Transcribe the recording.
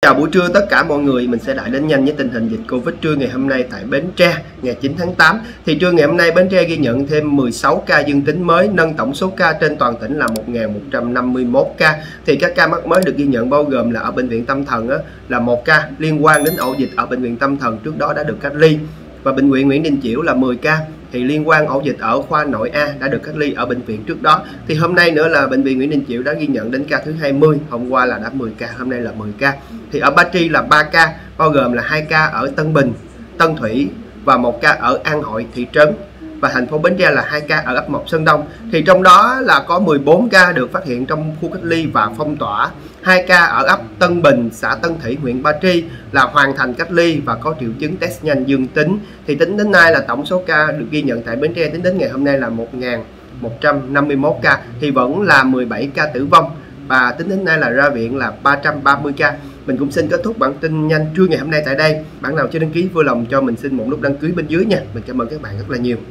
Chào buổi trưa tất cả mọi người, mình sẽ lại đến nhanh với tình hình dịch Covid trưa ngày hôm nay tại Bến Tre ngày 9 tháng 8. Thì trưa ngày hôm nay Bến Tre ghi nhận thêm 16 ca dương tính mới, nâng tổng số ca trên toàn tỉnh là 1.151 ca. Thì các ca mắc mới được ghi nhận bao gồm là ở bệnh viện tâm thần là 1 ca liên quan đến ổ dịch ở bệnh viện tâm thần trước đó đã được cách ly, và bệnh viện Nguyễn Đình Chiểu là 10 ca. Thì liên quan ổ dịch ở khoa nội A đã được cách ly ở bệnh viện trước đó. Thì hôm nay nữa là bệnh viện Nguyễn Đình Chiểu đã ghi nhận đến ca thứ 20, hôm qua là đã 10 ca, hôm nay là 10 ca. Thì ở Ba Tri là 3 ca, bao gồm là 2 ca ở Tân Bình, Tân Thủy và 1 ca ở An Hội thị trấn. Và thành phố Bến Tre là 2 ca ở ấp 1 Sơn Đông. Thì trong đó là có 14 ca được phát hiện trong khu cách ly và phong tỏa. 2 ca ở ấp Tân Bình, xã Tân Thủy, huyện Ba Tri là hoàn thành cách ly và có triệu chứng test nhanh dương tính. Thì tính đến nay là tổng số ca được ghi nhận tại Bến Tre tính đến ngày hôm nay là 1.151 ca. Thì vẫn là 17 ca tử vong. Và tính đến nay là ra viện là 330 ca. Mình cũng xin kết thúc bản tin nhanh trưa ngày hôm nay tại đây. Bạn nào chưa đăng ký vui lòng cho mình xin một nút đăng ký bên dưới nha. Mình cảm ơn các bạn rất là nhiều.